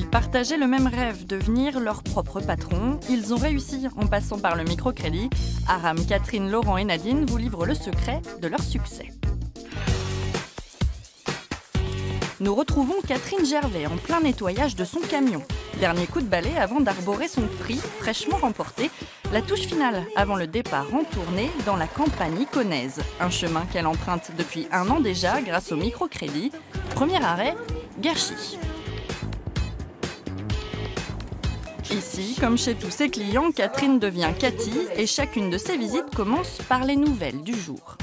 Ils partageaient le même rêve, devenir leur propre patron. Ils ont réussi en passant par le microcrédit. Aram, Catherine, Laurent et Nadine vous livrent le secret de leur succès. Nous retrouvons Catherine Gervais en plein nettoyage de son camion. Dernier coup de balai avant d'arborer son prix fraîchement remporté. La touche finale avant le départ en tournée dans la campagne iconaise. Un chemin qu'elle emprunte depuis 1 an déjà grâce au microcrédit. Premier arrêt, Guerchy. Ici, comme chez tous ses clients, Catherine devient Cathy et chacune de ses visites commence par les nouvelles du jour.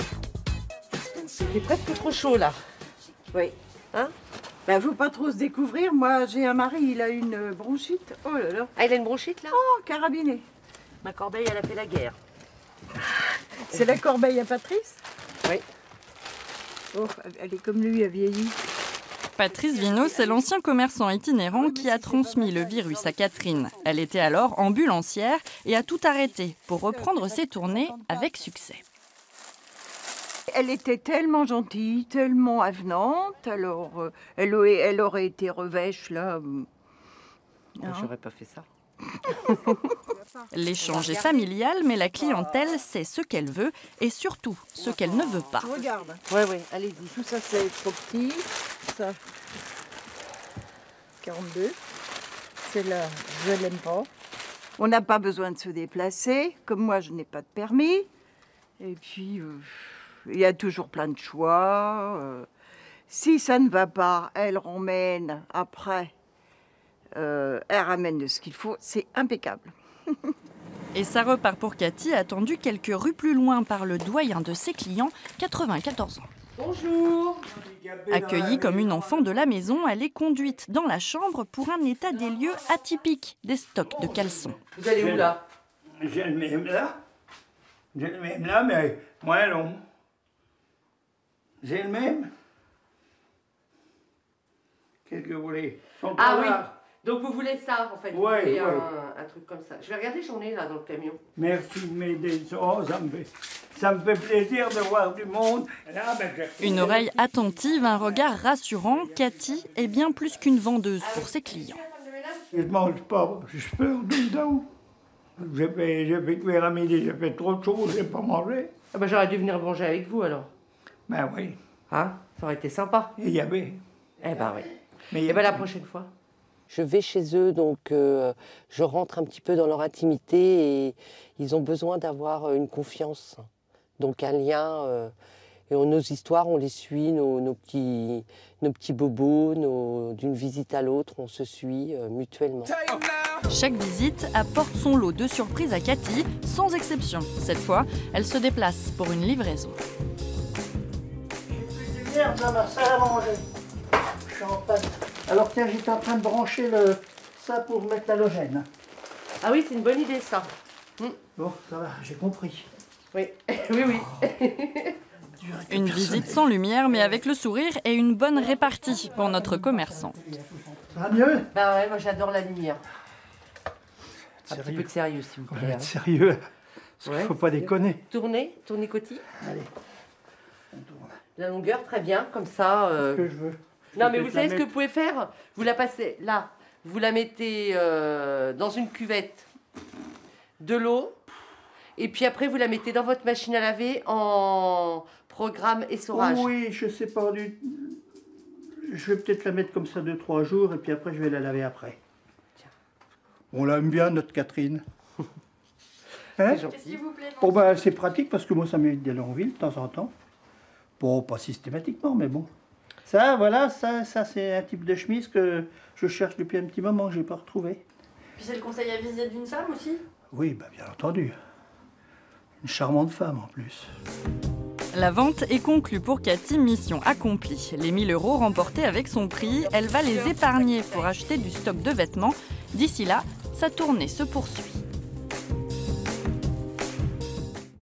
C'est presque trop chaud là. Oui. Hein? Ben, faut pas trop se découvrir. Moi, j'ai un mari, il a une bronchite. Oh là là. Ah, il a une bronchite là? Oh, carabiné. Ma corbeille, elle a fait la guerre. C'est la corbeille à Patrice? Oui. Oh, elle est comme lui, elle vieillit. Patrice Vino, c'est l'ancien commerçant itinérant qui a transmis le virus à Catherine. Elle était alors ambulancière et a tout arrêté pour reprendre ses tournées avec succès. Elle était tellement gentille, tellement avenante, alors elle aurait été revêche là. Hein? J'aurais pas fait ça. L'échange est familial, mais la clientèle sait ce qu'elle veut et surtout ce qu'elle ne veut pas. Regarde. Oui, allez-y. Tout ça, c'est trop petit. Ça, 42. Celle-là, je l'aime pas. On n'a pas besoin de se déplacer. Comme moi, je n'ai pas de permis. Et puis, il y a toujours plein de choix. Si ça ne va pas, elle ramène après. Elle ramène de ce qu'il faut. C'est impeccable. Et ça repart pour Cathy, attendue quelques rues plus loin par le doyen de ses clients, 94 ans. Bonjour. Accueillie comme une enfant de la maison, elle est conduite dans la chambre pour un état des lieux atypique des stocks de caleçons. Vous allez où là? J'ai le même là. J'ai le même là, mais moins long. J'ai le même. Qu'est-ce que vous voulez? Ah oui. Donc vous voulez ça en fait? Vous Ouais, voulez ouais. un truc comme ça. Je vais regarder, j'en ai là dans le camion. Merci de m'aider. Oh, ça me fait plaisir de voir du monde. Là, Une oreille attentive, un regard rassurant, Cathy est bien plus qu'une vendeuse pour ses clients. je ne mange pas. Je peur du dos. J'ai fait cuire à midi, j'ai fait trop de choses, je n'ai pas mangé. Ah bah j'aurais dû venir manger avec vous alors. Ben oui. Hein? Ça aurait été sympa. Et il y avait. Eh ben oui. Mais Et ben la prochaine fois. Je vais chez eux, donc je rentre un petit peu dans leur intimité et ils ont besoin d'avoir une confiance, donc un lien. Et nos histoires, on les suit, nos petits bobos, d'une visite à l'autre, on se suit mutuellement. Chaque visite apporte son lot de surprises à Cathy, sans exception. Cette fois, elle se déplace pour une livraison. Merde dans la salle à manger. Je suis en panne. Alors tiens, j'étais en train de brancher ça pour mettre l'halogène. Ah oui, c'est une bonne idée ça. Bon, ça va, j'ai compris. Oui, oui. Une visite sans lumière, mais avec le sourire et une bonne répartie pour notre commerçant. Ça va mieux? Bah ouais, moi j'adore la lumière. Un petit Sérieux. peu de sérieux s'il vous On plaît. va être sérieux. Parce qu'il faut pas déconner. Tournez Coty. Allez, on tourne. La longueur, très bien, comme ça. Ce que je veux. Non, mais vous savez ce que vous pouvez faire? Vous la passez là, vous la mettez dans une cuvette, de l'eau, et puis après vous la mettez dans votre machine à laver en programme essorage. Oui, je sais pas. Je vais peut-être la mettre comme ça 2-3 jours et puis après je vais la laver après. On l'aime bien, notre Catherine. Hein? C'est gentil. Bon, ben, c'est pratique parce que moi ça m'évite d'aller en ville de temps en temps. Bon, pas systématiquement, mais bon. Ça, voilà, ça c'est un type de chemise que je cherche depuis un petit moment, que je n'ai pas retrouvé. Puis c'est le conseil à visite d'une femme aussi? Oui, bah, bien entendu. Une charmante femme en plus. La vente est conclue pour Cathy, mission accomplie. Les 1 000 € remportés avec son prix, elle va les épargner pour acheter du stock de vêtements. D'ici là, sa tournée se poursuit.